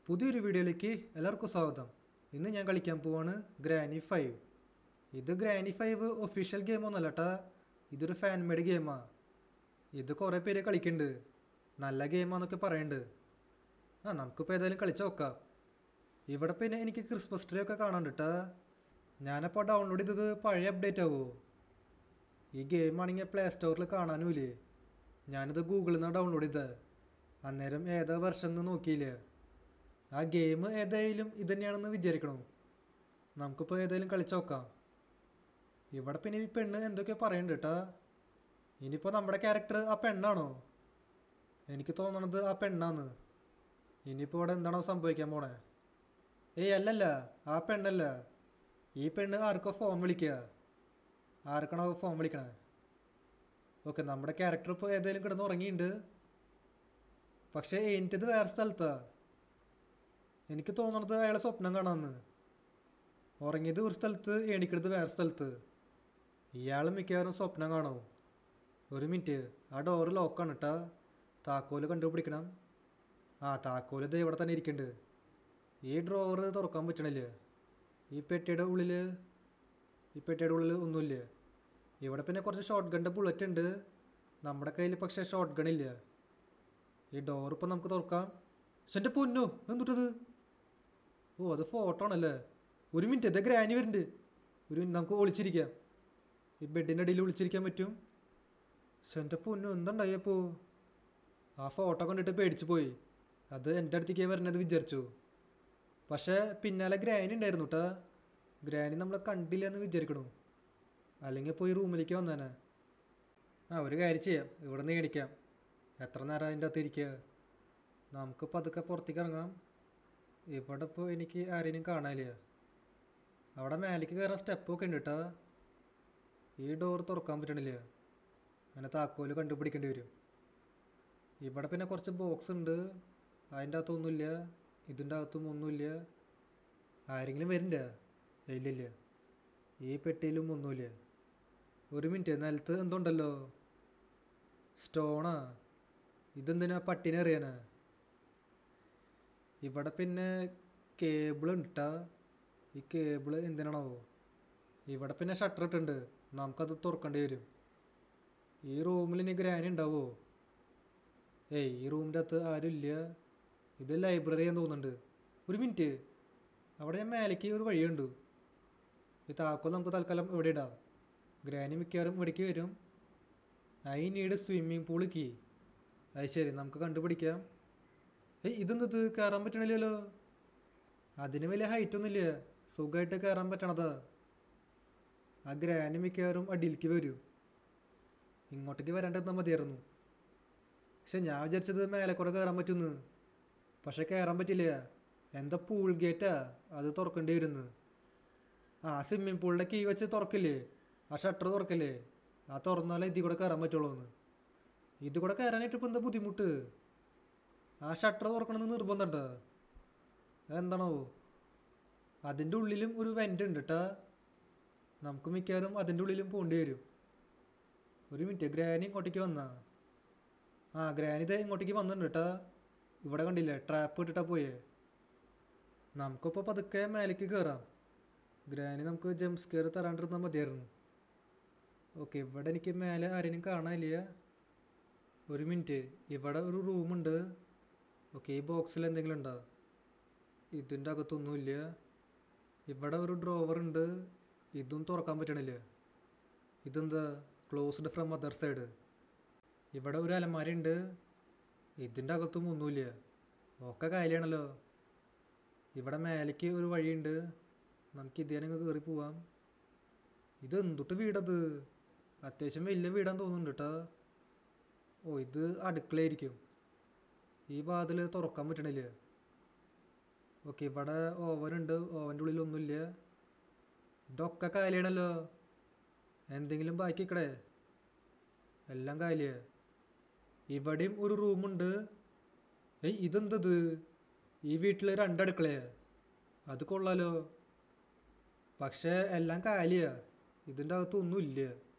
പുതിയൊരു വീഡിയോയിലേക്ക് എല്ലാവർക്കും സ്വാഗതം. ഇന്ന് ഞാൻ കളിക്കാൻ പോവാണ് ഗ്രാനി 5. ഇത് ഗ്രാനി 5 ഒഫീഷ്യൽ ഗെയിമൊന്നുമല്ല കേട്ടാ, ഇതൊരു ഫാൻ മെയ്ഡ് ഗെയിമാണ്. ഇത് കുറേ പേര് കളിക്കുന്നുണ്ട്, നല്ല ഗെയിമാണെന്നൊക്കെ പറയുന്നുണ്ട്. നമുക്കിപ്പോൾ ഏതായാലും കളിച്ച് നോക്കാം. ഇവിടെ പിന്നെ എനിക്ക് ക്രിസ്മസ് ട്രീ ഒക്കെ കാണാണ്ട് കേട്ടാ. ഞാനപ്പോൾ ഡൗൺലോഡ് ചെയ്തത് പഴയ അപ്ഡേറ്റ് ആവുമോ? ഈ ഗെയിം ആണെങ്കിൽ പ്ലേ സ്റ്റോറിൽ കാണാനുമില്ലേ. ഞാനിത് ഗൂഗിളിൽ നിന്നാണ് ഡൗൺലോഡ് ചെയ്തത്. അന്നേരം ഏതാ വെർഷൻ എന്ന് നോക്കിയില്ല. ആ ഗെയിം ഏതായാലും ഇത് തന്നെയാണെന്ന് വിചാരിക്കണോ. നമുക്കിപ്പോൾ ഏതായാലും കളിച്ച് നോക്കാം. ഇവിടെ പിന്നെ ഈ പെണ്ണ് എന്തൊക്കെയോ പറയുന്നുണ്ട് കേട്ടാ. ഇനിയിപ്പോൾ നമ്മുടെ ക്യാരക്ടർ ആ പെണ്ണാണോ? എനിക്ക് തോന്നണത് ആ പെണ്ണാന്ന്. ഇനിയിപ്പോൾ ഇവിടെ എന്താണോ സംഭവിക്കാൻ പോണേ? അല്ലല്ല, ആ പെണ്ണല്ല. ഈ പെണ്ണ് ആർക്കോ ഫോൺ വിളിക്കുക. ആർക്കാണോ ഫോൺ വിളിക്കണേ? ഓക്കെ, നമ്മുടെ ക്യാരക്ടർ ഇപ്പോൾ ഏതായാലും കിടന്ന് ഉറങ്ങിയിട്ടുണ്ട്. പക്ഷേ എനിക്കത് വേറെ സ്ഥലത്താണ്. എനിക്ക് തോന്നണത് അയാളെ സ്വപ്നം കാണാമെന്ന്. ഉറങ്ങിയത് ഒരു സ്ഥലത്ത്, എണീക്കണത് വേറെ സ്ഥലത്ത്. ഇയാൾ മിക്കവാറും സ്വപ്നം കാണും. ഒരു മിനിറ്റ്, ആ ഡോറ് ലോക്കാണ് കേട്ടാ. താക്കോല് കണ്ടുപിടിക്കണം. താക്കോല് ഇത് ഇവിടെ തന്നെ ഇരിക്കുന്നുണ്ട്. ഈ ഡ്രോവർ തുറക്കാൻ പറ്റണില്ല. ഈ പെട്ടിയുടെ ഉള്ളിൽ ഒന്നുമില്ല. ഇവിടെ പിന്നെ കുറച്ച് ഷോർട്ട് ഗണ്ണിൻ്റെ ബുള്ളറ്റ് ഉണ്ട്. നമ്മുടെ കയ്യിൽ പക്ഷേ ഷോർട്ട് ഗണ്ണില്ല. ഈ ഡോർ ഇപ്പം നമുക്ക് തുറക്കാം. പക്ഷെ എൻ്റെ പൊന്നോ, എന്തുട്ടത്? അത് ഫോട്ടോ ആണല്ലേ. ഒരു മിനിറ്റ്, ഇതേ ഗ്രാനി വരുന്നുണ്ട്. ഒരു മിനിറ്റ്, നമുക്ക് ഒളിച്ചിരിക്കാം. ഈ ബെഡിൻ്റെ അടിയിൽ ഒളിച്ചിരിക്കാൻ പറ്റും. പക്ഷെ എൻ്റെ പൊന്നോ, എന്തുണ്ടായപ്പോൾ? ആ ഫോട്ടോ കണ്ടിട്ട് പേടിച്ച് പോയി. അത് എൻ്റെ അടുത്തേക്ക് വരണത് വിചാരിച്ചു. പക്ഷേ പിന്നാലെ ഗ്രാനി ഉണ്ടായിരുന്നു കേട്ടാ. ഗ്രാനി നമ്മളെ കണ്ടില്ല എന്ന് വിചാരിക്കണു. അല്ലെങ്കിൽ പോയി റൂമിലേക്ക് വന്നേനെ. ഒരു കാര്യം ചെയ്യാം, ഇവിടെ നിന്ന് എണിക്കാം. എത്ര നേരം അതിൻ്റെ അകത്ത് ഇരിക്കുക? നമുക്കിപ്പോൾ അതൊക്കെ പുറത്തേക്ക് ഇറങ്ങാം. ഇവിടെ ഇപ്പോൾ എനിക്ക് ആരെയും കാണാനില്ല. അവിടെ മേലേക്ക് കയറാൻ സ്റ്റെപ്പൊക്കെ ഉണ്ട് കേട്ടോ. ഈ ഡോർ തുറക്കാൻ പറ്റണില്ല. അങ്ങനെ താക്കോല് കണ്ടുപിടിക്കേണ്ടി വരും. ഇവിടെ പിന്നെ കുറച്ച് ബോക്സ് ഉണ്ട്. അതിൻ്റെ അകത്തൊന്നുമില്ല, ഇതിൻ്റെ അകത്തും ഒന്നുമില്ല. ആരെങ്കിലും വരില്ല? ഇല്ലില്ല. ഈ പെട്ടിയിലും ഒന്നുമില്ല. ഒരു മിനിറ്റ്, നിലത്ത് എന്തുണ്ടല്ലോ? സ്റ്റോണാ. ഇതെന്തിനാ പട്ടിനെ അറിയാനാ? ഇവിടെ പിന്നെ കേബിൾ ഉണ്ട് കേട്ടാ. ഈ കേബിൾ എന്തിനാണോ? ഇവിടെ പിന്നെ ഷട്ടർ ഇട്ടുണ്ട്, നമുക്കത് തുറക്കേണ്ടി വരും. ഈ റൂമിൽ ഇനി ഗ്രാനി ഉണ്ടാവോ? ഈ റൂമിൻ്റെ അകത്ത് ആരും ഇല്ല. ഇത് ലൈബ്രറി എന്ന് തോന്നുന്നുണ്ട്. ഒരു മിനിറ്റ്, അവിടെ ഞാൻ മേലേക്ക് ഒരു വഴിയുണ്ട്. ഈ താക്കോൽ നമുക്ക് തൽക്കാലം ഇവിടെ ഇടാം. ഗ്രാനി മിക്കവാറും ഇവിടേക്ക് വരും. I need swimming pool key. അത് ശരി, നമുക്ക് കണ്ടുപിടിക്കാം. ഇതെന്തത് കയറാൻ പറ്റണില്ലല്ലോ. അതിന് വലിയ ഹൈറ്റൊന്നുമില്ല, സുഖമായിട്ട് കയറാൻ പറ്റണതാ. ആ ഗ്രാനി മിക്കവാറും അടിയിലേക്ക് വരും. ഇങ്ങോട്ടേക്ക് വരാണ്ടിരുന്നാൽ മതിയായിരുന്നു. പക്ഷെ ഞാൻ വിചാരിച്ചത് മേലെ കുറെ കയറാൻ പറ്റുമെന്ന്. പക്ഷെ കയറാൻ പറ്റില്ല. എന്താ പൂൾ ഗേറ്റാ, അത് തുറക്കേണ്ടി വരുന്നു. സ്വിമ്മിങ് പൂളിൻ്റെ കീ വെച്ച് തുറക്കില്ലേ, ആ ഷട്ടർ തുറക്കില്ലേ, ആ തുറന്നാലേ ഇതിൽ കൂടെ കയറാൻ പറ്റുള്ളൂ എന്ന്. ഇത് കൂടെ കയറാനായിട്ട് ഇപ്പം എന്താ ബുദ്ധിമുട്ട്? ആ ഷട്ടർ തുറക്കണമെന്ന് നിർബന്ധമുണ്ടോ? എന്താണോ? അതിൻ്റെ ഉള്ളിലും ഒരു വെൻ്റ് ഉണ്ട് കേട്ടാ. നമുക്ക് മിക്കവാറും അതിൻ്റെ ഉള്ളിലും പോകേണ്ടി വരും. ഒരു മിനിറ്റ്, ഗ്രാനി ഇങ്ങോട്ടേക്ക് വന്നാ? ഗ്രാനി ഇതേ ഇങ്ങോട്ടേക്ക് വന്നിട്ടുണ്ട് കേട്ടാ. ഇവിടെ കണ്ടില്ലേ, ട്രാപ്പ് ഇട്ടിട്ടാ പോയേ. നമുക്കിപ്പോൾ പതുക്കെ മേലേക്ക് കയറാം. ഗ്രാനി നമുക്ക് ജംപ് സ്കെയർ തരാണ്ടിരുന്നാൽ മതിയായിരുന്നു. ഓക്കെ, ഇവിടെ എനിക്ക് മേലെ ആരെയും കാണാനില്ല. ഒരു മിനിറ്റ്, ഇവിടെ ഒരു റൂമുണ്ട്. ഓക്കെ, ഈ ബോക്സിൽ എന്തെങ്കിലും ഉണ്ടോ? ഇതിൻ്റെ അകത്തൊന്നുമില്ല. ഇവിടെ ഒരു ഡ്രോവർ ഉണ്ട്, ഇതും തുറക്കാൻ പറ്റണില്ല. ഇതെന്താ ക്ലോസ്ഡ് ഫ്രം അതർ സൈഡ്. ഇവിടെ ഒരു അലമാര ഉണ്ട്, ഇതിൻ്റെ അകത്തും ഒന്നുമില്ല. ഒക്കെ കാലിയാണല്ലോ. ഇവിടെ മേലേക്ക് ഒരു വഴിയുണ്ട്, നമുക്ക് ഇതേനങ്ങ് കയറി പോവാം. ഇത് എന്തൊട്ട് വീടത്? അത്യാവശ്യം വലിയ വീടാന്ന് തോന്നുന്നുണ്ട് കേട്ടോ. ഇത് അടുക്കളയായിരിക്കും. ഈ വാതിൽ തുറക്കാൻ പറ്റണില്ല. ഓക്കെ, ഇവിടെ ഓവനുണ്ട്, ഓവൻ്റെ ഉള്ളിലൊന്നുമില്ല. ഇതൊക്കെ കാലിയാണല്ലോ. എന്തെങ്കിലും ബാക്കി ഇക്കടെ? എല്ലാം കാലിയാ. ഇവിടെയും ഒരു റൂമുണ്ട്. ഇതെന്തത്? ഈ വീട്ടിൽ രണ്ടടുക്കളയാ. അത് കൊള്ളാലോ. പക്ഷേ എല്ലാം കാലിയാ, ഇതിൻ്റെ അകത്തൊന്നുമില്ല.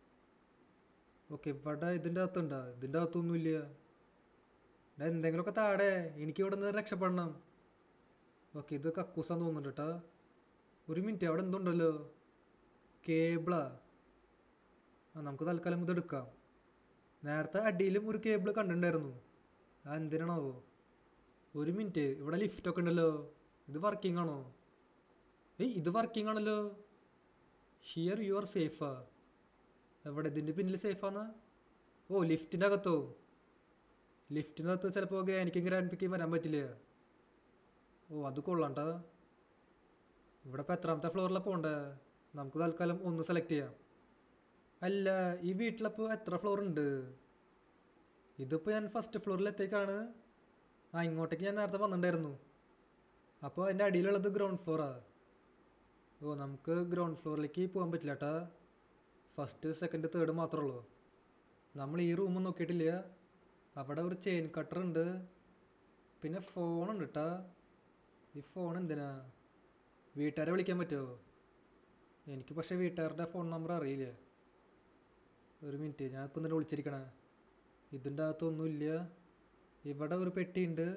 ഓക്കെ, ഇവിടെ ഇതിൻ്റെ അകത്തുണ്ടോ? ഇതിൻ്റെ അകത്തൊന്നുമില്ല. എന്തെങ്കിലുമൊക്കെ താടേ, എനിക്ക് ഇവിടെ നിന്ന് രക്ഷപ്പെടണം. ഓക്കെ, ഇത് കക്കൂസാന്ന് തോന്നുന്നുണ്ട് കേട്ടോ. ഒരു മിനിറ്റ്, അവിടെ എന്തുണ്ടല്ലോ, കേബിളാ. നമുക്ക് തൽക്കാലം ഇത് എടുക്കാം. നേരത്തെ അടിയിലും ഒരു കേബിൾ കണ്ടിട്ടുണ്ടായിരുന്നു, ആ എന്തിനാണാവോ. ഒരു മിനിറ്റ്, ഇവിടെ ലിഫ്റ്റൊക്കെ ഉണ്ടല്ലോ, ഇത് വർക്കിംഗ് ആണോ? ഇത് വർക്കിംഗ് ആണല്ലോ. ഹിയർ യു ആർ സേഫാ. എവിടെ, ഇതിൻ്റെ പിന്നിൽ സേഫാന്ന്? ഓ, ലിഫ്റ്റിൻ്റെ അകത്തോ? ലിഫ്റ്റിൻ്റെ അകത്ത് ചിലപ്പോൾ ഗ്രാൻഡ് പിക്കും വരാൻ പറ്റില്ല. ഓ, അത് കൊള്ളാണ്ട. ഇവിടെ ഇപ്പോൾ എത്രാമത്തെ ഫ്ലോറിലാണ് പോകണ്ടേ? നമുക്ക് തൽക്കാലം ഒന്ന് സെലക്ട് ചെയ്യാം. അല്ല, ഈ വീട്ടിലപ്പോൾ എത്ര ഫ്ലോർ ഉണ്ട്? ഇതിപ്പോൾ ഞാൻ ഫസ്റ്റ് ഫ്ലോറിലെത്തേക്കാണ്. ഇങ്ങോട്ടേക്ക് ഞാൻ നേരത്തെ വന്നിട്ടുണ്ടായിരുന്നു. അപ്പോൾ അതിൻ്റെ അടിയിലുള്ളത് ഗ്രൗണ്ട് ഫ്ലോറാണ്. ഓ, നമുക്ക് ഗ്രൗണ്ട് ഫ്ലോറിലേക്ക് പോകാൻ പറ്റില്ല കേട്ടാ. ഫസ്റ്റ് സെക്കൻഡ് തേർഡ് മാത്രമേ ഉള്ളൂ. നമ്മൾ ഈ റൂം നോക്കിയിട്ടില്ല. അവിടെ ഒരു ചെയിൻ കട്ടർ ഉണ്ട്, പിന്നെ ഫോണുണ്ട് കേട്ടാ. ഈ ഫോൺ എന്തിനാ? വീട്ടുകാരെ വിളിക്കാൻ പറ്റുമോ? എനിക്ക് പക്ഷേ വീട്ടുകാരുടെ ഫോൺ നമ്പർ അറിയില്ല. ഒരു മിനിറ്റ്, ഞാനിപ്പോൾ എന്നിട്ട് വിളിച്ചിരിക്കണേ. ഇതിൻ്റെ അകത്തൊന്നുമില്ല. ഇവിടെ ഒരു പെട്ടിയുണ്ട്.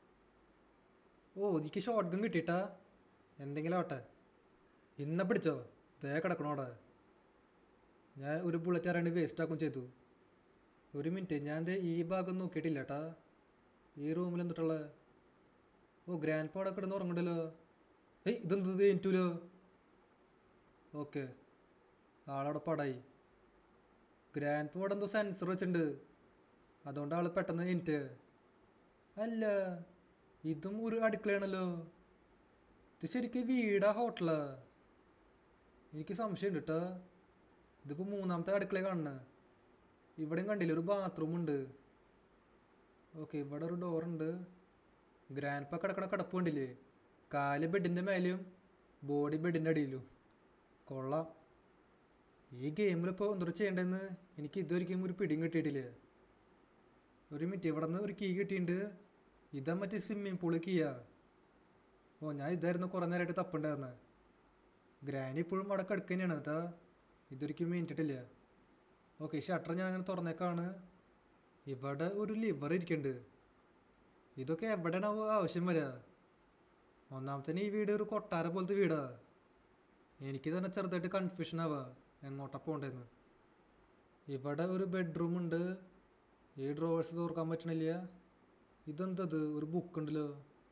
ഓ, എനിക്ക് ഷോർട്ട് ഗൺ കിട്ടിയിട്ടാ. എന്തെങ്കിലും ആവട്ടെ. ഇന്നെ പിടിച്ചോ, ദേ കിടക്കണോടെ. ഞാൻ ഒരു ബുള്ളറ്റ് അറിയാണ്ട് വേസ്റ്റ് ആക്കും ചെയ്തു. ഒരു മിനിറ്റ്, ഞാൻ ഈ ഭാഗം നോക്കിയിട്ടില്ല കേട്ടാ. ഈ റൂമിൽ എന്തിട്ടുള്ളത്? ഓ, ഗ്രാൻഡ് പാടെ കിടന്ന് ഉറങ്ങണ്ടല്ലോ. ഇതെന്തത് എനിറ്റൂലോ. ഓക്കെ, ആളവിടെ പടായി. ഗ്രാൻഡ് പാടെ എന്തോ സെൻസർ വെച്ചിട്ടുണ്ട്, അതുകൊണ്ട് ആൾ പെട്ടെന്ന് എനിക്ക്. അല്ല, ഇതും ഒരു അടുക്കളയാണല്ലോ. ഇത് ശരിക്കും വീടാ ഹോട്ടലാ? എനിക്ക് സംശയമുണ്ട് കേട്ടോ. ഇതിപ്പോൾ മൂന്നാമത്തെ അടുക്കള കാണുന്നത്. ഇവിടെയും കണ്ടില്ല, ഒരു ബാത്റൂം ഉണ്ട്. ഓക്കെ, ഇവിടെ ഒരു ഡോറുണ്ട്. ഗ്രാൻഡ് പാ കിടക്കണ കിടപ്പ് കണ്ടില്ലേ? കാല് ബെഡിൻ്റെ മേലെയും ബോഡി ബെഡിൻ്റെ അടിയിലും. കൊള്ളാം. ഈ ഗെയിമിലിപ്പോൾ എന്തോ ചെയ്യേണ്ടതെന്ന് എനിക്ക് ഇതുവരെയും ഒരു പിടിയും കിട്ടിയിട്ടില്ല. ഒരു മിനിറ്റ്, ഇവിടെ നിന്ന് ഒരു കീ കിട്ടിയിട്ടുണ്ട്. ഇതാ മറ്റേ സ്വിമ്മിങ് പൂള് കീയാ. ഓ, ഞാൻ ഇതായിരുന്നു കുറേ നേരമായിട്ട് തപ്പുണ്ടായിരുന്നത്. ഗ്രാനി ഇപ്പോഴും അവിടെ കിടക്കുക തന്നെയാണ് കേട്ടാ. ഇതൊരിക്കും മേടിച്ചിട്ടില്ല. ഓക്കെ, ഷട്ടർ ഞാൻ അങ്ങനെ തുറന്നേക്കാണ്. ഇവിടെ ഒരു ലിവർ ഇരിക്കുന്നുണ്ട്. ഇതൊക്കെ എവിടെയാണ് ആവശ്യം വരിക? ഒന്നാമത്തെ ഈ വീട് ഒരു കൊട്ടാര പോലത്തെ വീടാ. എനിക്ക് തന്നെ ചെറുതായിട്ട് കൺഫ്യൂഷൻ ആവാ എങ്ങോട്ടാണ് പോകേണ്ടതെന്ന്. ഇവിടെ ഒരു ബെഡ്റൂം ഉണ്ട്. ഈ ഡ്രോവേഴ്സ് തുറക്കാൻ പറ്റണില്ല. ഇതെന്തത്, ഒരു ബുക്ക് ഉണ്ടല്ലോ,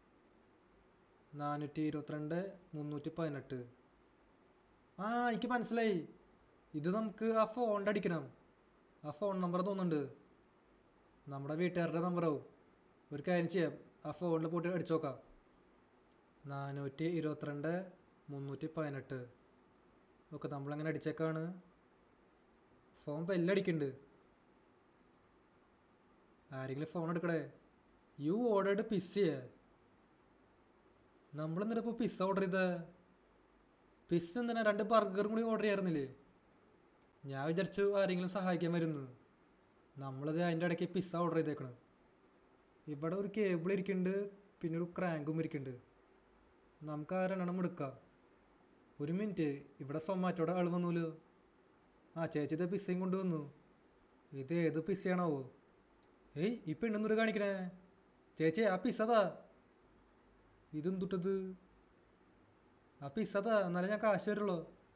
422 318. എനിക്ക് മനസ്സിലായി. ഇത് നമുക്ക് ആ ഫോണിൻ്റെ അടിക്കണം. ആ ഫോൺ നമ്പർ തോന്നുന്നുണ്ട്, നമ്മുടെ വീട്ടുകാരുടെ നമ്പറാവും. ഒരു കാര്യം ചെയ്യാം, ആ ഫോണിൽ പോയിട്ട് അടിച്ചു നോക്കാം. 422 318. ഓക്കെ, നമ്മളങ്ങനെ അടിച്ചേക്കാണ്. ഫോൺ ബെല്ലടിക്കുന്നുണ്ട്. ആരെങ്കിലും ഫോൺ എടുക്കടേ. യു ഓർഡേഡ് പിസ്സയെ. നമ്മളെന്നിട്ട് ഇപ്പോൾ പിസ്സ ഓർഡർ ചെയ്ത? പിസ്സ എന്തിനാ? 2 ബർഗറും കൂടി ഓർഡർ ചെയ്യാറുന്നില്ലേ? ഞാൻ വിചാരിച്ചു ആരെങ്കിലും സഹായിക്കാൻ വരുന്നു. നമ്മളത് അതിൻ്റെ ഇടയ്ക്ക് പിസ്സ ഓർഡർ ചെയ്തേക്കണം. ഇവിടെ ഒരു കേബിൾ ഇരിക്കുന്നുണ്ട്, പിന്നെ ഒരു ക്രാങ്കും ഇരിക്കുന്നുണ്ട്. നമുക്ക് ആ 2 എടുക്കാം. ഒരു മിനിറ്റ്, ഇവിടെ സൊമാറ്റോടെ ആൾ വന്നൂല്ലോ. ചേച്ചി ഇത് പിസ്സയും കൊണ്ടുവന്നു. ഇത് ഏത് പിസ്സയാണാവോ? ഈ പെണ്ണെന്നൊരു കാണിക്കണേ. ചേച്ചി, ആ പിസ്സതാ. ഇതെന്തുട്ടത്? ആ പിസ്സതാ, എന്നാലേ ഞാൻ കാശ് തരുള്ളൂ.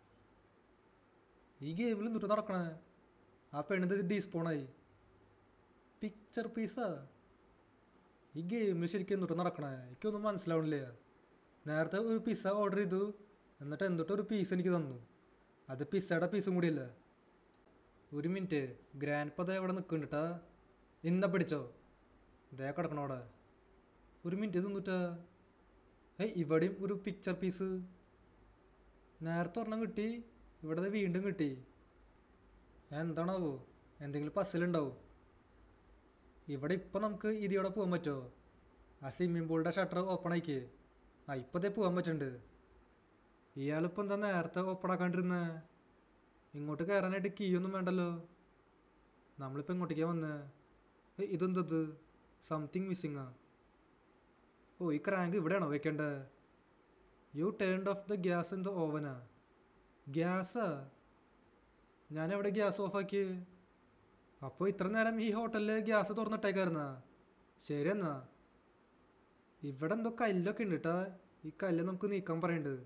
ഈ ഗെയിമിൽ എന്തുട്ട് നടക്കണേ? ആ പെണ്ണിത് ഡീസ്പോണായി. പിക്ചർ പീസാ. ഈ ഗെയിമിൽ ശരിക്കും എന്തുട്ട് നടക്കണേ? എനിക്കൊന്നും മനസ്സിലാവണില്ല. നേരത്തെ ഒരു പിസ്സ ഓർഡർ ചെയ്തു, എന്നിട്ട് എന്തുട്ടൊരു പീസ് എനിക്ക് തന്നു. അത് പിസ്സയുടെ പീസും കൂടിയല്ല. ഒരു മിനിറ്റ്, ഗ്രാൻഡ് പത എവിടെ നിൽക്കുന്നുണ്ടാ? ഇന്ന പിടിച്ചോ, ദേ കിടക്കണോടെ. ഒരു മിനിറ്റ്, ഇത് തന്നിട്ടാ. ഇവിടെയും ഒരു പിക്ചർ പീസ്. നേരത്തെ ഒരെണ്ണം കിട്ടി, ഇവിടെ വീണ്ടും കിട്ടി. എന്താണാവോ? എന്തെങ്കിലും പസിലുണ്ടാവും. ഇവിടെ ഇപ്പം നമുക്ക് ഇതിയോടെ പോകാൻ പറ്റുമോ? ആ സ്വിമ്മിംഗ് പൂളിൻ്റെ ഷട്ടർ ഓപ്പൺ ആയിക്കേ. ഇപ്പം അതേ പോകാൻ പറ്റുന്നുണ്ട്. ഇയാളിപ്പോൾ എന്താ നേരത്തെ ഓപ്പൺ ആക്കാണ്ടിരുന്നേ? ഇങ്ങോട്ട് കയറാനായിട്ട് കീ ഒന്നും വേണ്ടല്ലോ. നമ്മളിപ്പോൾ ഇങ്ങോട്ടേക്കാണ് വന്നേ. ഇതെന്തത്? സംതിങ് മിസ്സിങ്ങാ. ഈ ക്രാങ്ക് ഇവിടെയാണോ വെക്കേണ്ടത്? You turned off the gas in the ഓവനാ. ഗ്യാസാ? ഞാനെവിടെ ഗ്യാസ് ഓഫാക്കി? അപ്പോൾ ഇത്ര നേരം ഈ ഹോട്ടലിൽ ഗ്യാസ് തുറന്നിട്ടേക്കായിരുന്നാ? ശരി എന്നാ. ഇവിടെ എന്തോ കല്ലൊക്കെ ഉണ്ട് കേട്ടാ. ഈ കല്ല് നമുക്ക് നീക്കാൻ പറയണ്ട്.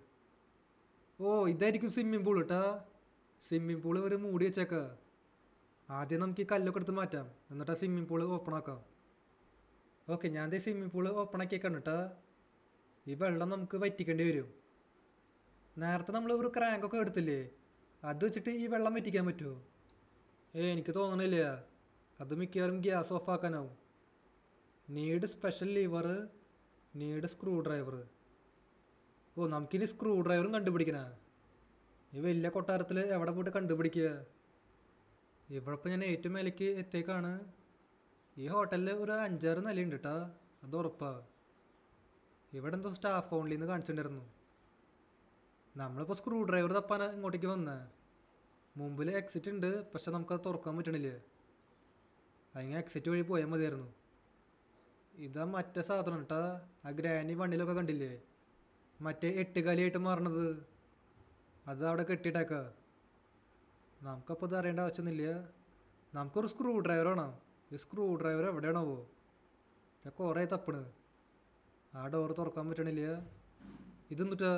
ഓ ഇതായിരിക്കും സ്വിമ്മിംഗ് പൂൾ കേട്ടാ. സ്വിമ്മിംഗ് പൂള് ഒരു മൂടി വെച്ചേക്കാം. ആദ്യം നമുക്ക് ഈ കല്ലൊക്കെ എടുത്ത് മാറ്റാം, എന്നിട്ട് ആ സ്വിമ്മിംഗ് പൂള് ഓപ്പൺ ആക്കാം. ഓക്കെ, ഞാൻ ഈ സ്വിമ്മിംഗ് പൂള് ഓപ്പൺ ആക്കിയേക്കാണ് കേട്ടാ. ഈ വെള്ളം നമുക്ക് വറ്റിക്കേണ്ടി വരും. നേരത്തെ നമ്മൾ ഒരു ക്രാങ്കൊക്കെ എടുത്തില്ലേ, അത് വെച്ചിട്ട് ഈ വെള്ളം വറ്റിക്കാൻ പറ്റുമോ? എനിക്ക് തോന്നണില്ല. അത് മിക്കവാറും ഗ്യാസ് ഓഫ് ആക്കാനാവും. Need special lever, need screw driver. ഓ നമുക്കിനി സ്ക്രൂ ഡ്രൈവറും കണ്ടുപിടിക്കണ. ഈ വലിയ കൊട്ടാരത്തിൽ എവിടെ പോയിട്ട് കണ്ടുപിടിക്കുക? ഇവിടെ ഇപ്പം ഞാൻ ഏറ്റവും മേലേക്ക് എത്തിയേക്കാണ്. ഈ ഹോട്ടലിൽ ഒരു 5-6 നിലയുണ്ട് കേട്ടാ, അത് ഉറപ്പാ. ഇവിടെ എന്തോ സ്റ്റാഫ് ഓൺലി എന്ന് കാണിച്ചിട്ടുണ്ടായിരുന്നു. നമ്മളിപ്പോൾ സ്ക്രൂ ഡ്രൈവർ തപ്പാൻ ഇങ്ങോട്ടേക്ക് വന്നേ. മുമ്പിൽ എക്സിറ്റ് ഉണ്ട്, പക്ഷെ നമുക്കത് തുറക്കാൻ പറ്റണില്ല. അതിങ്ങനെ എക്സിറ്റ് വഴി പോയാൽ മതിയായിരുന്നു. ഇതാ മറ്റേ സാധനം കേട്ടാ, ആ ഗ്രാനി വണ്ടിയിലൊക്കെ കണ്ടില്ലേ, മറ്റേ 8 കാലിയായിട്ട് മാറണത്. അത് അവിടെ കെട്ടിയിട്ടേക്കാം. നമുക്കപ്പോൾ ഇത് അറിയേണ്ട ആവശ്യമൊന്നുമില്ല. നമുക്കൊരു സ്ക്രൂ ഡ്രൈവർ വേണം. ഈ സ്ക്രൂ ഡ്രൈവർ എവിടെയാണാവോ? ഞാൻ കുറേ തപ്പണ്, ആ ഡോറ് തുറക്കാൻ പറ്റണില്ല. ഇതെന്നിട്ടാ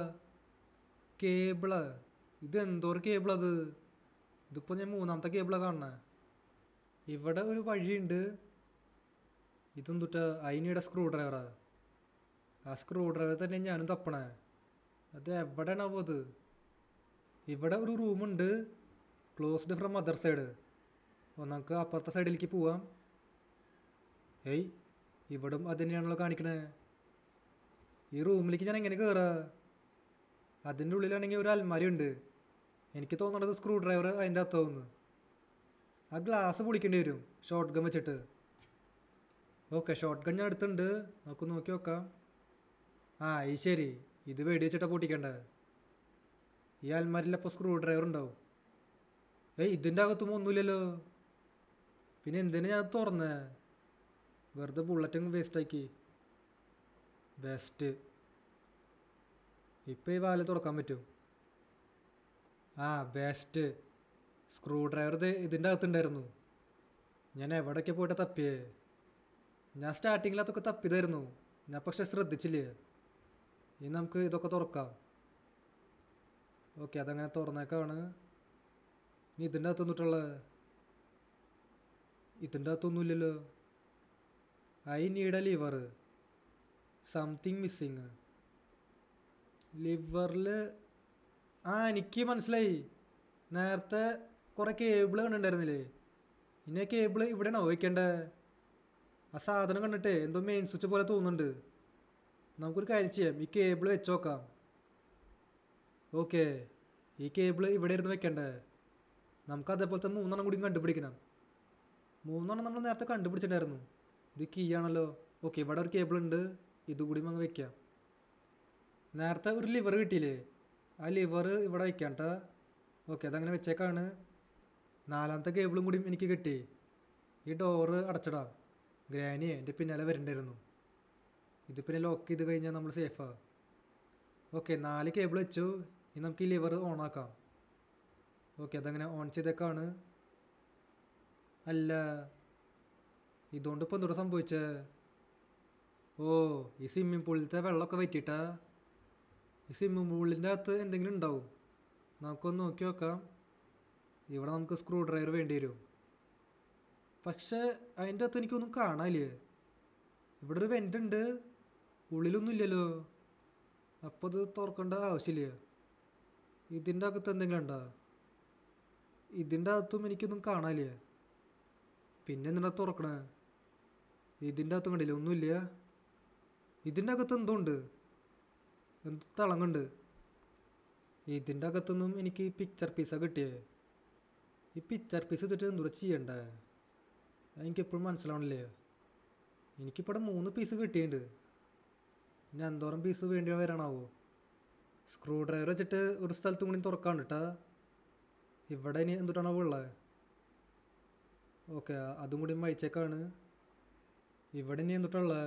കേബിളാ? ഇതെന്തോരം കേബിളത്? ഇതിപ്പോൾ ഞാൻ 3ാമത്തെ കേബിളാണ് കാണണേ. ഇവിടെ ഒരു വഴിയുണ്ട്. ഇതെന്തുട്ടാ അതിനിടെ സ്ക്രൂ ഡ്രൈവറാ? ആ സ്ക്രൂ ഡ്രൈവർ തന്നെ ഞാനും തപ്പണേ. അത് എവിടെയാണാവോ അത്? ഇവിടെ ഒരു റൂമുണ്ട്, ക്ലോസ്ഡ് ഫ്രം അതർ സൈഡ്. അപ്പോൾ നമുക്ക് അപ്പുറത്തെ സൈഡിലേക്ക് പോവാം. ഏയ് ഇവിടും അത് തന്നെയാണല്ലോ കാണിക്കണേ. ഈ റൂമിലേക്ക് ഞാൻ എങ്ങനെ കയറാ? അതിൻ്റെ ഉള്ളിലാണെങ്കിൽ ഒരു അൽമാരി ഉണ്ട്. എനിക്ക് തോന്നണത് സ്ക്രൂ ഡ്രൈവർ അതിൻ്റെ അകത്താവുന്നു. ആ ഗ്ലാസ് പൊളിക്കേണ്ടി വരും ഷോർട്ട് ഗൺ വെച്ചിട്ട്. ഓക്കെ, ഷോർട്ട് ഗൺ ഞാൻ എടുത്തിട്ടുണ്ട്, നമുക്ക് നോക്കി നോക്കാം. ഈ ശരി, ഇത് വെടി വെച്ചിട്ടാണ് പൊട്ടിക്കണ്ടേ. ഈ അൽമാരിലപ്പോൾ സ്ക്രൂ ഡ്രൈവർ ഉണ്ടാവും. ഇതിൻ്റെ അകത്തും ഒന്നുമില്ലല്ലോ. പിന്നെ എന്തിനാ ഞാൻ തുറന്നേ? വെറുതെ ബുള്ളറ്റും വേസ്റ്റാക്കി. ബെസ്റ്റ്. ഇപ്പം ഈ വാല് തുറക്കാൻ പറ്റും. ബെസ്റ്റ്. സ്ക്രൂ ഡ്രൈവർ ഇതിൻ്റെ അകത്തുണ്ടായിരുന്നു. ഞാൻ എവിടെയൊക്കെ പോയിട്ട് തപ്പിയേ? ഞാൻ സ്റ്റാർട്ടിങ്ങിൽ അതൊക്കെ തപ്പിയതായിരുന്നു, ഞാൻ പക്ഷെ ശ്രദ്ധിച്ചില്ലേ. ഇനി നമുക്ക് ഇതൊക്കെ തുറക്കാം. ഓക്കെ, അതങ്ങനെ തുറന്നേക്കാണ്. ഇനി ഇതിൻ്റെ അകത്തൊന്നിട്ടുള്ള ഇതിൻ്റെ അകത്തൊന്നുമില്ലല്ലോ. I need a lever, something missing. ലിവറിൽ എനിക്ക് മനസ്സിലായി. നേരത്തെ കുറേ കേബിൾ കണ്ടിട്ടുണ്ടായിരുന്നില്ലേ? ഇനി ആ കേബിൾ ഇവിടെയാണോ വയ്ക്കേണ്ടേ? ആ സാധനം കണ്ടിട്ടേ എന്തോ മെയിൻ സ്വിച്ച് പോലെ തോന്നുന്നുണ്ട്. നമുക്കൊരു കാര്യം ചെയ്യാം, ഈ കേബിൾ വെച്ച് നോക്കാം. ഓക്കെ, ഈ കേബിൾ ഇവിടെ ഇരുന്ന് വെക്കണ്ടേ? നമുക്ക് അതേപോലത്തെ 3 കൂടി കണ്ടുപിടിക്കണം. 3 നമ്മൾ നേരത്തെ കണ്ടുപിടിച്ചിട്ടുണ്ടായിരുന്നു. ഇത് കീ ആണല്ലോ. ഓക്കെ, ഇവിടെ ഒരു കേബിൾ ഉണ്ട്, ഇതുകൂടി അങ്ങ് വെക്കാം. നേരത്തെ ഒരു ലിവർ കിട്ടിയില്ലേ, ആ ലിവർ ഇവിടെ വയ്ക്കാം കേട്ടോ. ഓക്കെ, അതങ്ങനെ വെച്ചേക്കാണ്. 4ാമത്തെ കേബിളും കൂടി എനിക്ക് കിട്ടി. ഈ ഡോറ് അടച്ചിടാം. ഗ്രാനി എൻ്റെ പിന്നാലെ വരണ്ടായിരുന്നു. ഇത് പിന്നെ ലോക്ക് ചെയ്ത് കഴിഞ്ഞാൽ നമ്മൾ സേഫാണ്. ഓക്കെ, 4 കേബിൾ വെച്ചു. ഇനി നമുക്ക് ഈ ലിവർ ഓൺ ആക്കാം. ഓക്കെ, അതങ്ങനെ ഓൺ ചെയ്തേക്കാണ്. അല്ല, ഇതുകൊണ്ട് ഇപ്പോൾ എന്തോരം സംഭവിച്ചേ? ഈ സ്വിമ്മിംഗ് പൂളിലത്തെ വെള്ളമൊക്കെ വറ്റിയിട്ടാ. ഈ സ്വിമ്മിംഗ് പൂളിൻ്റെ അകത്ത് എന്തെങ്കിലും ഉണ്ടാവും. നമുക്കൊന്ന് നോക്കി നോക്കാം. ഇവിടെ നമുക്ക് സ്ക്രൂ ഡ്രൈവർ വേണ്ടി വരും. പക്ഷേ അതിൻ്റെ അകത്ത് എനിക്കൊന്നും കാണാനില്ലേ. ഇവിടെ ഒരു വെൻ്റ് ഉണ്ട്, ഉള്ളിലൊന്നും ഇല്ലല്ലോ. അപ്പോൾ ഇത് തുറക്കേണ്ട ആവശ്യമില്ല. ഇതിൻ്റെ അകത്ത് എന്തെങ്കിലും ഉണ്ടോ? ഇതിൻ്റെ അകത്തും എനിക്കൊന്നും കാണാനില്ല. പിന്നെ എന്തിനാ തുറക്കണേ? ഇതിൻ്റെ അകത്തും കണ്ടില്ല, ഒന്നുമില്ല. ഇതിൻ്റെ അകത്ത് എന്തോ ഉണ്ട്, എന്ത് തിളങ്ങുണ്ട്. ഇതിൻ്റെ അകത്തൊന്നും എനിക്ക് പിക്ചർ പീസാണ് കിട്ടിയേ. ഈ പിക്ചർ പീസ് വെച്ചിട്ട് എന്തോരം ചെയ്യണ്ടേ? എനിക്കെപ്പോഴും മനസ്സിലാവണില്ലേ. എനിക്കിപ്പോൾ 3 പീസ് കിട്ടിയിട്ടുണ്ട്. ഇനി എന്തോരം പീസ് വേണ്ടി വരാനാവോ? സ്ക്രൂ ഡ്രൈവർ വെച്ചിട്ട് ഒരു സ്ഥലത്തും കൂടി തുറക്കാണ്ട് കേട്ടാ. ഇവിടെ ഇനി എന്തുട്ടാണോ ഉള്ളത്? ഓക്കെ, അതും കൂടി വായിച്ചേക്കാണ്. ഇവിടെ ഇനി എന്തുട്ടുള്ളത്?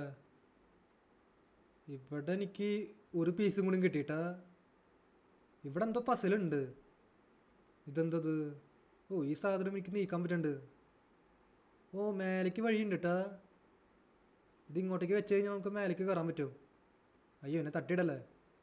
ഇവിടെ എനിക്ക് ഒരു പീസും കൂടി കിട്ടിയിട്ടാ. ഇവിടെ എന്തോ പസിലുണ്ട്. ഇതെന്തത്? ഈ സാധനം എനിക്ക് നീക്കാൻ പറ്റുന്നുണ്ട്. മേലേക്ക് വഴിയുണ്ട് കേട്ടാ. ഇത് ഇങ്ങോട്ടേക്ക് വെച്ച് കഴിഞ്ഞാൽ നമുക്ക് മേലേക്ക് കയറാൻ പറ്റും. അയ്യോ, എന്നെ തട്ടിയിടല്ലേ.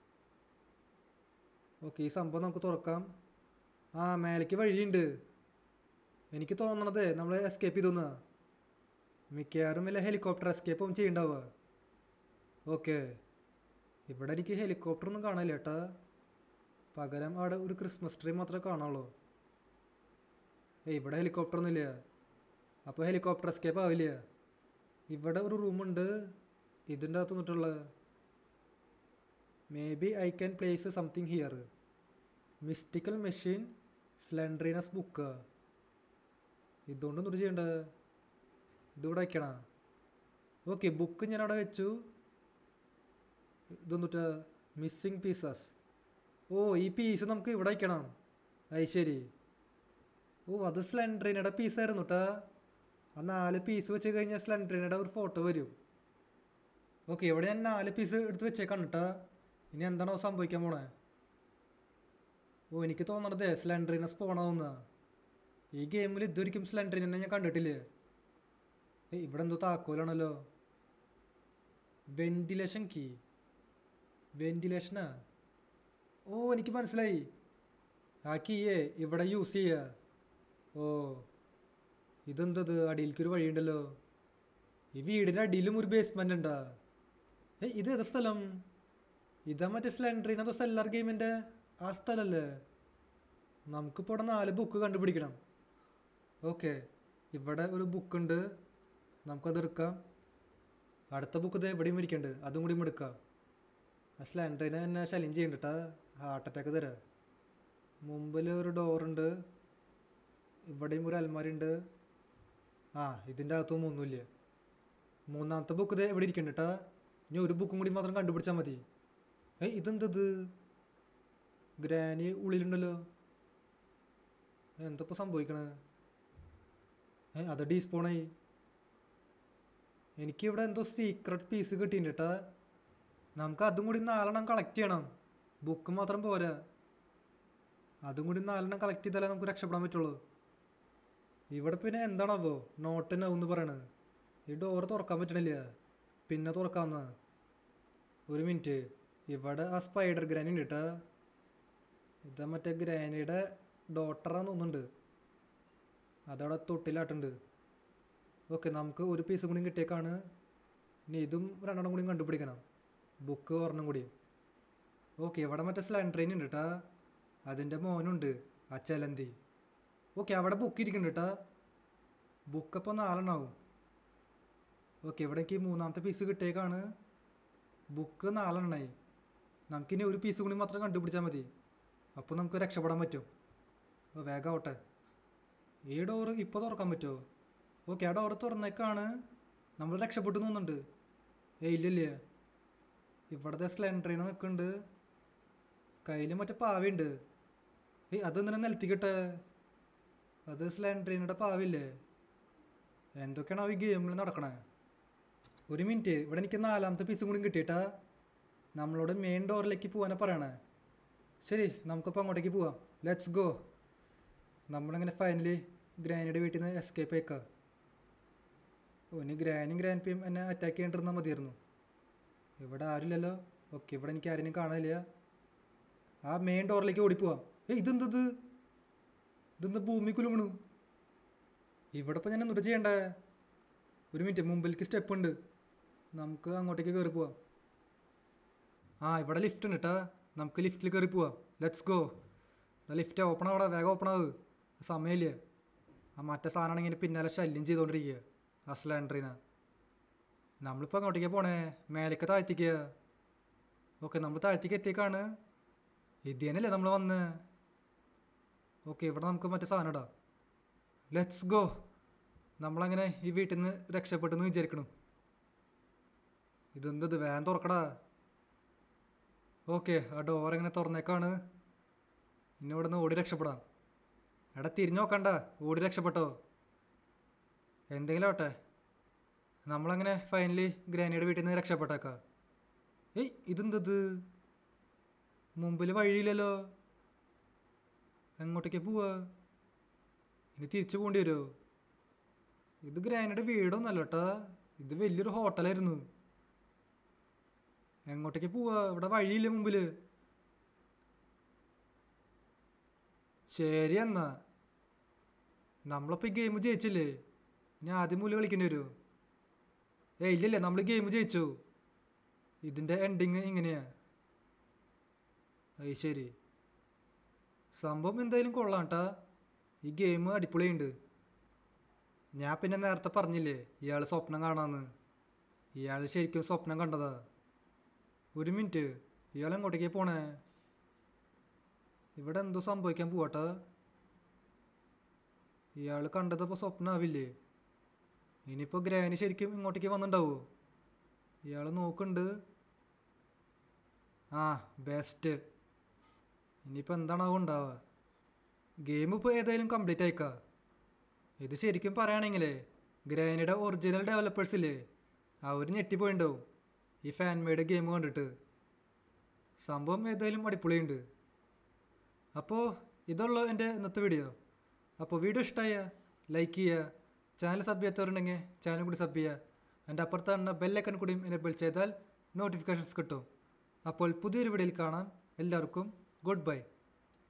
ഓക്കെ, ഈ സംഭവം നമുക്ക് തുറക്കാം. ആ, മേലേക്ക് വഴിയുണ്ട്. എനിക്ക് തോന്നണത് നമ്മൾ എസ്കേപ്പ് ചെയ്തു. മിക്കവാറും വല്ല ഹെലികോപ്റ്റർ എസ്കേപ്പ് ഒന്നും ചെയ്യണ്ടാവുക. ഓക്കെ, ഇവിടെ എനിക്ക് ഹെലികോപ്റ്റർ ഒന്നും കാണില്ല കേട്ടാ. പകരം അവിടെ ഒരു ക്രിസ്മസ് ട്രീ മാത്രമേ കാണുള്ളൂ. ഇവിടെ ഹെലികോപ്റ്റർ ഒന്നുമില്ല. അപ്പോൾ ഹെലികോപ്റ്റർ എസ്കേപ്പ് ആവില്ല. ഇവിടെ ഒരു റൂമുണ്ട്. ഇതിൻ്റെ അകത്ത് നിന്നിട്ടുള്ള maybe I can place something here. Mystical machine, Slendrina's book. ഇതുകൊണ്ട് എന്ത് ചെയ്യണ്ടേ? ഇതിവിടെ വയ്ക്കണ. ഓക്കെ, ബുക്ക് ഞാൻ അവിടെ വെച്ചു. ഇതൊന്നിട്ട് മിസ്സിങ് പീസസ്. ഓ, ഈ പീസ് നമുക്ക് ഇവിടെ വയ്ക്കണം. അത് ശരി. ഓ, അത് സ്ലെൻഡ്രീനയുടെ പീസായിരുന്നു കേട്ടാ. ആ 4 പീസ് വെച്ച് കഴിഞ്ഞാൽ സ്ലെൻഡ്രീനയുടെ ഒരു ഫോട്ടോ വരും. ഓക്കെ, ഇവിടെ ഞാൻ 4 പീസ് എടുത്ത് വെച്ചേക്കാണ് കേട്ടാ. ഇനി എന്താണോ സംഭവിക്കാൻ പോണേ? ഓ, എനിക്ക് തോന്നണത് സ്ലെൻഡ്രീനെ സ്പോണാവുന്ന. ഈ ഗെയിമിൽ ഇതൊരിക്കും സ്ലെൻഡ്രീനെ ഞാൻ കണ്ടിട്ടില്ലേ. ഇവിടെ എന്തോ താക്കോലാണല്ലോ. Ventilation key. വെന്റിലേഷനാ? ഓ, എനിക്ക് മനസ്സിലായി. ആ കീയേ ഇവിടെ യൂസ് ചെയ്യുക. ഓ, ഇതെന്തത്? അടിയിലേക്കൊരു വഴിയുണ്ടല്ലോ. ഈ വീടിൻ്റെ അടിയിലും ഒരു ബേസ്മെൻ്റ് ഉണ്ടാ. ഇത് ഏതാ സ്ഥലം? ഇതാ മറ്റേ സ്ലെൻഡ്രീനത്തെ സെല്ലർ ഗെയിമിൻ്റെ ആ സ്ഥലമല്ലേ? നമുക്കിപ്പോൾ ഇവിടെ 4 ബുക്ക് കണ്ടുപിടിക്കണം. ഓക്കെ, ഇവിടെ ഒരു ബുക്കുണ്ട്. നമുക്കത് എടുക്കാം. അടുത്ത ബുക്ക് ഇത് എവിടെയും ഇരിക്കുന്നുണ്ട്. അതും കൂടി എടുക്കാം. ആ സ്ലെൻഡറിനെ എന്നെ ശല്യം ചെയ്യണ്ടട്ടാ. ഹാർട്ട് അറ്റാക്ക് തരാം. മുമ്പിൽ ഒരു ഡോറുണ്ട്. ഇവിടെയും ഒരു അൽമാരി ഉണ്ട്. ആ, ഇതിൻ്റെ അകത്തൊന്നും ഒന്നുമില്ല. 3ാമത്തെ ബുക്ക് ഇത് എവിടെ ഇരിക്കണ്ടട്ടാ. ഇനി ഒരു ബുക്കും കൂടി മാത്രം കണ്ടുപിടിച്ചാൽ മതി. ഇതെന്തത്? ഗ്രാനി ഉള്ളിലുണ്ടല്ലോ. എന്തപ്പോൾ സംഭവിക്കണേ? അത് ഡീസ്പോണായി. എനിക്കിവിടെ എന്തോ സീക്രട്ട് പീസ് കിട്ടിയിട്ടുണ്ട് കേട്ടാ. നമുക്ക് അതും കൂടി 4 കളക്ട് ചെയ്യണം. ബുക്ക് മാത്രം പോരാ. അതും കൂടി 4 കളക്ട് ചെയ്താലേ നമുക്ക് രക്ഷപ്പെടാൻ പറ്റുള്ളൂ. ഇവിടെ പിന്നെ എന്താണാവോ നോട്ടിനാവെന്ന് പറയണത്. ഈ ഡോറ് തുറക്കാൻ പറ്റണില്ല. പിന്നെ തുറക്കാവുന്ന. ഒരു മിനിറ്റ്. ഇവിടെ ആ സ്പൈഡർ ഗ്രാനി ഉണ്ട് കേട്ടാ. ഇതാ മറ്റേ ഗ്രാനിയുടെ ഡോട്ടറാന്ന് തോന്നുന്നുണ്ട്. അതവിടെ തൊട്ടിലാട്ടുണ്ട്. ഓക്കെ, നമുക്ക് ഒരു പീസും കൂടി കിട്ടിയേക്കാണ്. ഇനി ഇതും 2 കൂടി കണ്ടുപിടിക്കണം. ബുക്ക് 1 കൂടി. ഓക്കെ, ഇവിടെ മറ്റേ സ്ലെൻഡ്രീൻ ഉണ്ട് കേട്ടാ. അതിൻ്റെ മോനുണ്ട്, ആ ചെലന്തി. ഓക്കെ, അവിടെ ബുക്ക് ഇരിക്കുന്നുണ്ട് കേട്ടാ. ബുക്കപ്പോൾ 4 ഓക്കെ, ഇവിടെ എനിക്ക് 3ാമത്തെ പീസ് കിട്ടിയേക്കാണ്. ബുക്ക് 4 നമുക്കിനി ഒരു പീസ് കൂടി മാത്രം കണ്ടുപിടിച്ചാൽ മതി. അപ്പോൾ നമുക്ക് രക്ഷപ്പെടാൻ പറ്റും. വേഗം ആവട്ടെ. ഈ ഡോറ് ഇപ്പോൾ തുറക്കാൻ പറ്റുമോ? ഓക്കെ, ആ ഡോറ് തുറന്നേക്കാണ്. നമ്മൾ രക്ഷപ്പെട്ടു തോന്നുന്നുണ്ട്. ഇല്ലല്ലേ. ഇവിടുത്തെ സ്ലെൻഡറിനെ നിൽക്കുന്നുണ്ട്. കയ്യിൽ മറ്റേ പാവയുണ്ട്. അതെന്തിനാ നിലത്തിക്കട്ടെ? അത് സ്ലെൻഡറിനുടെ പാവില്ലേ? എന്തൊക്കെയാണോ ഈ ഗെയിമിൽ നടക്കണേ? ഒരു മിനിറ്റ്. ഇവിടെ എനിക്ക് 4ാമത്തെ പീസും കൂടി കിട്ടിയിട്ടാ. നമ്മളോട് മെയിൻ ഡോറിലേക്ക് പോകാനാണ് പറയണേ. ശരി, നമുക്കിപ്പോൾ അങ്ങോട്ടേക്ക് പോവാം. Let's go. നമ്മളിങ്ങനെ ഫൈനലി ഗ്രാനിയുടെ വീട്ടിൽ നിന്ന് എസ്കേപ്പ് ആക്കാം. ഇനി ഗ്രാനിയും ഗ്രാൻഡ് എന്നെ അറ്റാക്ക് ചെയ്യേണ്ടിരുന്നാൽ മതിയായിരുന്നു. ഇവിടെ ആരുമില്ലല്ലോ. ഓക്കെ, ഇവിടെ എനിക്ക് ആരെയും കാണാനില്ല. ആ മെയിൻ ഡോറിലേക്ക് ഓടിപ്പോവാം. ഇതെന്തത്? ഇതെന്താ ഭൂമി കുലുങ്ങണു? ഇവിടെ ഇപ്പോൾ ഞാൻ എന്തുകൊണ്ട് ചെയ്യണ്ടേ? ഒരു മിനിറ്റ്. മുമ്പിലേക്ക് സ്റ്റെപ്പ് ഉണ്ട്. നമുക്ക് അങ്ങോട്ടേക്ക് കയറി പോവാം. ആ, ഇവിടെ ലിഫ്റ്റ് ഉണ്ട് കേട്ടാ. നമുക്ക് ലിഫ്റ്റിൽ കയറി പോവാം. Let's go. ലിഫ്റ്റ് ഓപ്പൺ ആവടാ. വേഗം ഓപ്പൺ ആവ്. സമയമില്ല. ആ മറ്റേ സാധനമാണെങ്കിൽ പിന്നാലെ ശല്യം ചെയ്തുകൊണ്ടിരിക്കുക. ആ സ്ലെൻഡറിനാ. നമ്മളിപ്പോൾ അങ്ങോട്ടേക്ക് പോണേ? മേലേക്ക് താഴ്ത്തിക്കുക. ഓക്കെ, നമ്മൾ താഴ്ത്തിക്ക് എത്തിയേക്കാണ്. ഇത് തന്നെയല്ലേ നമ്മൾ വന്ന്. ഓക്കെ, ഇവിടെ നമുക്ക് മറ്റേ സാധനം ഇടാം. Let's go. നമ്മളങ്ങനെ ഈ വീട്ടിൽ നിന്ന് രക്ഷപ്പെട്ടെന്ന് വിചാരിക്കണം. ഇതെന്തത്? വേഗം തുറക്കടാ. ഓക്കെ, ആ ഡോർ എങ്ങനെ തുറന്നേക്കാണ്. ഇനി ഇവിടെ നിന്ന് ഓടി രക്ഷപ്പെടാം. എടാ, തിരിഞ്ഞു നോക്കണ്ട. ഓടി രക്ഷപ്പെട്ടോ? എന്തെങ്കിലും ആവട്ടെ. നമ്മളങ്ങനെ ഫൈനലി ഗ്രാനിയുടെ വീട്ടിൽ നിന്ന് രക്ഷപ്പെട്ടേക്കാം. ഇതെന്തത്? മുമ്പിൽ വഴിയില്ലല്ലോ. എങ്ങോട്ടേക്ക് പോവാ? ഇനി തിരിച്ചു പോകേണ്ടി വരുമോ? ഇത് ഗ്രാനിയുടെ വീടൊന്നല്ല കേട്ടാ. ഇത് വലിയൊരു ഹോട്ടലായിരുന്നു. എങ്ങോട്ടേക്ക് പോവാ? ഇവിടെ വഴിയില്ല മുമ്പിൽ. ശരി എന്നാ. നമ്മളപ്പോൾ ഈ ഗെയിം ജയിച്ചില്ലേ? ഇനി ആദ്യം മുതൽ കളിക്കേണ്ടി വരുമോ? ഇല്ലല്ലേ, നമ്മൾ ഗെയിം ജയിച്ചു. ഇതിൻ്റെ എൻഡിങ് ഇങ്ങനെയാ. ശരി. സംഭവം എന്തായാലും കൊള്ളാം കേട്ടാ. ഈ ഗെയിം അടിപൊളിയുണ്ട്. ഞാൻ പിന്നെ നേരത്തെ പറഞ്ഞില്ലേ ഇയാൾ സ്വപ്നം കാണാമെന്ന്. ഇയാൾ ശരിക്കും സ്വപ്നം കണ്ടതാ. ഒരു മിനിറ്റ്, ഇയാൾ എങ്ങോട്ടേക്കാ പോണേ? ഇവിടെ എന്തോ സംഭവിക്കാൻ പോവാട്ടാ. ഇയാൾ കണ്ടതിപ്പോൾ സ്വപ്നമാവില്ലേ? ഇനിയിപ്പോൾ ഗ്രാനി ശരിക്കും ഇങ്ങോട്ടേക്ക് വന്നിട്ടുണ്ടാവോ? ഇയാൾ നോക്കുന്നുണ്ട്. ആ ബെസ്റ്റ്. ഇനിയിപ്പോൾ എന്താണാവോ ഉണ്ടാവുക? ഗെയിം ഇപ്പോൾ ഏതായാലും കംപ്ലീറ്റ് ആയിക്കാം. ഇത് ശരിക്കും പറയുകയാണെങ്കിലേ ഗ്രാനിയുടെ ഒറിജിനൽ ഡെവലപ്പേഴ്സില്ലേ, അവർ ഞെട്ടിപ്പോയിണ്ടാവും ഈ ഫാൻ മെയ്ഡ് ഗെയിം കണ്ടിട്ട്. സംഭവം ഏതായാലും അടിപൊളിയുണ്ട്. അപ്പോൾ ഇതുള്ള എൻ്റെ ഇന്നത്തെ വീഡിയോ. അപ്പോൾ വീഡിയോ ഇഷ്ടമായ ലൈക്ക് ചെയ്യുക, ചാനൽ സബ് ചെയ്യാത്തവരുണ്ടെങ്കിൽ ചാനൽ കൂടി സബ് ചെയ്യുക. എൻ്റെ അപ്പുറത്ത് കാണുന്ന ബെല്ലൈക്കൺ കൂടിയും എനേബിൾ ചെയ്താൽ നോട്ടിഫിക്കേഷൻസ് കിട്ടും. അപ്പോൾ പുതിയൊരു വീഡിയോയിൽ കാണാം. എല്ലാവർക്കും ഗുഡ് ബൈ.